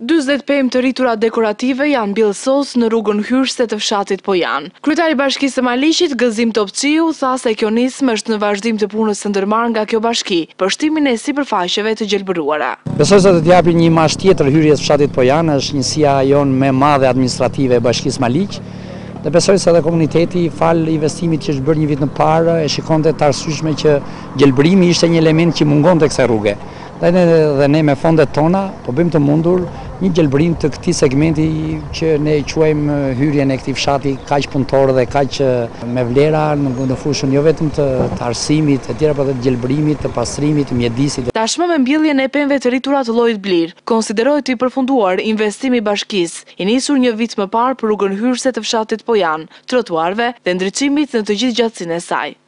40 pemë të rritura dekorative janë mbillësos në rrugën hyrëse të fshatit Pojan. Kryetari i Bashkisë së Maliqit, Gëzim Topçiu, tha se kjo nismë është në vazhdim të punës së ndërmarrë nga kjo bashki për shtimin e sipërfaqeve të gjelbëruara. Besoj se do të japi një imazh tjetër hyrjes fshatit Pojan, është njësia jonë më e madhe administrative e Bashkisë Maliq. Dhe besoj se edhe komuniteti fal investimit që është bërë një vit në parë e shikonte të arsyeshme që gjelbërimi ishte një element që mungonte kësaj rruge. Dhe ne me fondet tona po bëjmë të mundur një gjelbërim të këtij segmenti që ne quajmë hyrjen e këtij fshati kaq punëtor dhe kaq me vlera në fushën jo vetëm të arsimit e tjera, por edhe të gjelbërimit, të pastrimit, të mjedisit. Tashmë me mbjelljen e pemëve të rritura të llojit Blir, konsiderohet të i përfunduar investimi i bashkisë, i nisur një vit më parë për rrugën hyrëse të fshatit Pojan, trotuarve dhe ndriçimit në të gjithë gjatësinë e saj.